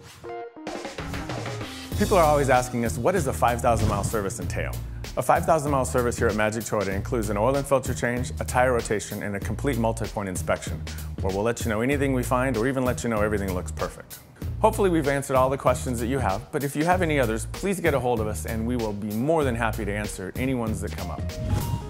People are always asking us, what does a 5,000-mile service entail? A 5,000-mile service here at Magic Toyota includes an oil and filter change, a tire rotation, and a complete multi-point inspection, where we'll let you know anything we find or even let you know everything looks perfect. Hopefully we've answered all the questions that you have, but if you have any others, please get a hold of us and we will be more than happy to answer any ones that come up.